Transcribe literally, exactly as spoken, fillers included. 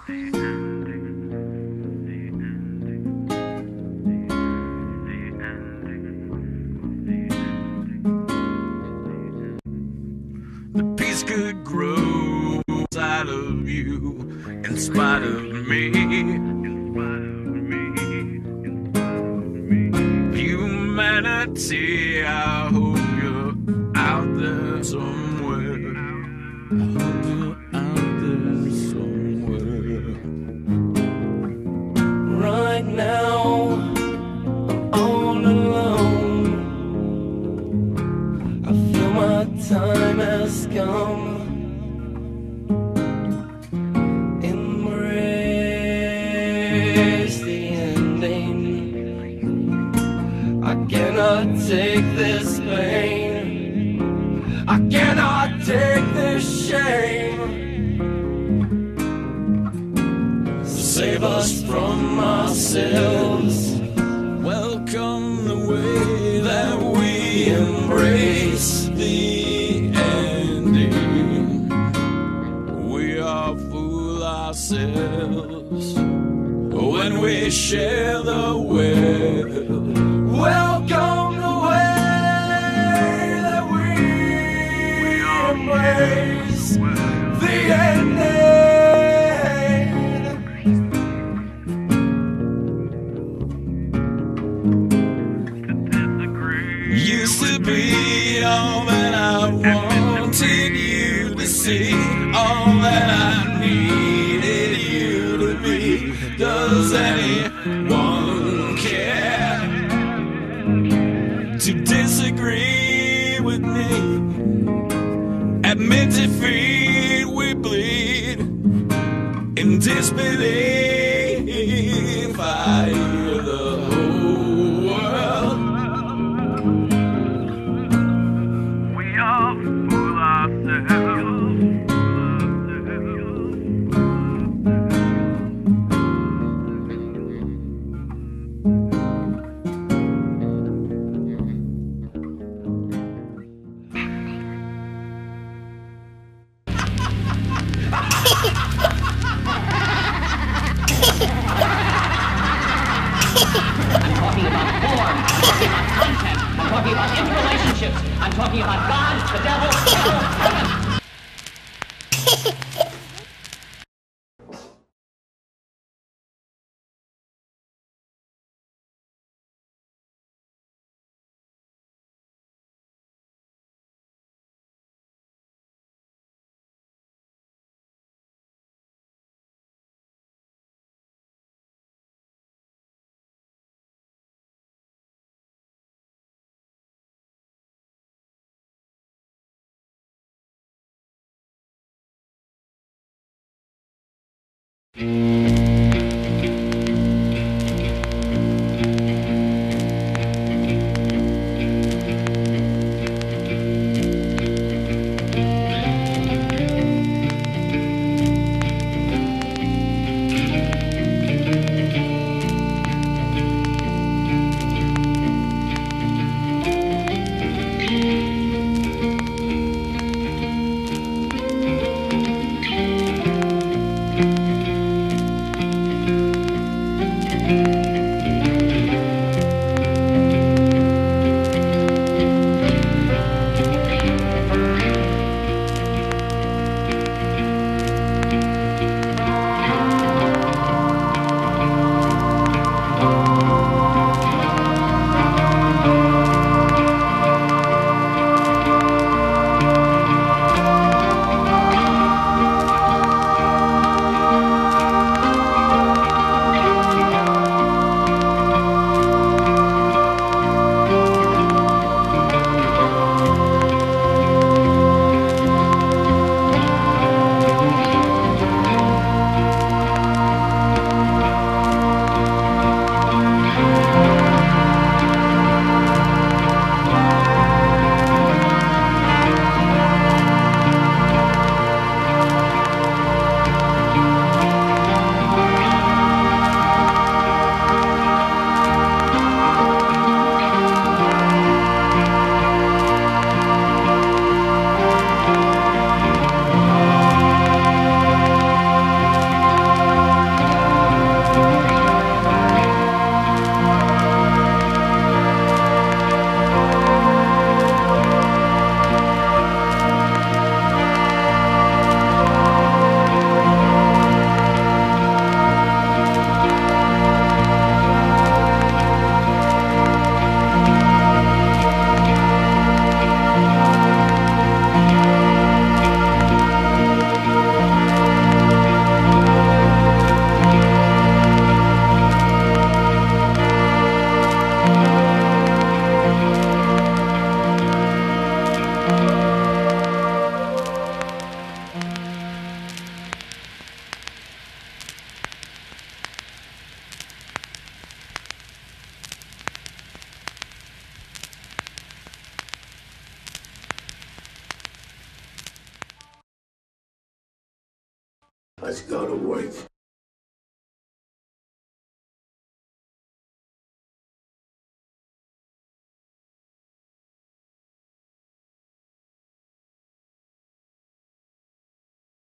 The peace could grow inside of you, in spite of me. Humanity, I hope you're out there somewhere. I hope you're out there somewhere. Right now, I'm all alone. I feel my time has come. Embrace the ending. I cannot take this pain. I cannot take this shame. Save us from ourselves. Welcome the way that we embrace the ending. We are fool ourselves when we share the world. Welcome the way that we embrace the ending. Used to be all that I wanted you to see, all that I needed you to be. Does anyone care to disagree with me? Admit defeat, we bleed in disbelief. I hear the whole world. Fool ourselves. I'm talking about form, I'm talking about content, I'm talking about interrelationships, I'm talking about God, the devil, hell, heaven. Let's go to work.